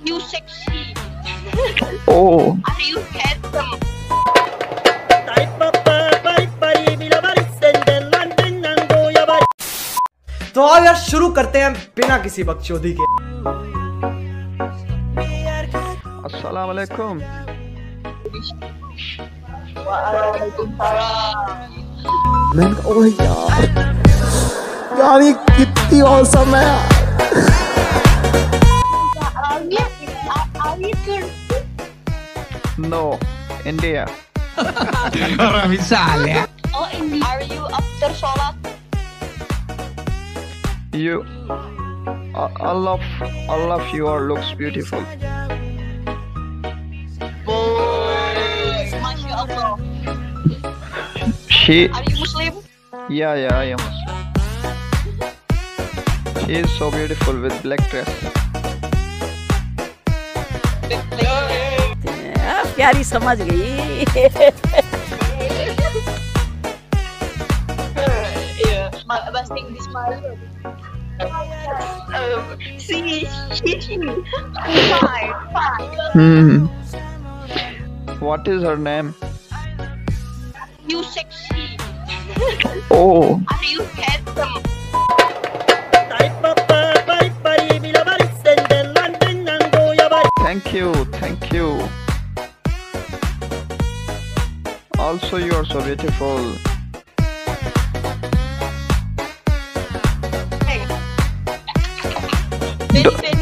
You sexy. Oh, Are you handsome? तो आओ यार शुरू करते हैं बिना किसी बकचोदी के। अस्सलाम वालेकुम। मैंने कहा ओह यार ये कितनी औसम है। Are you good? No, India. Orang misalnya. Oh, India. Are you after sholat? You, all of you are looks beautiful. Masya Allah. She, Are you Muslim? yeah, I am Muslim. She is so beautiful with black dress. प्यारी समझ गई। Busting this smile. See, fine. What is her name? You sexy. Oh, Are you handsome? thank you. Also, you are so beautiful. Very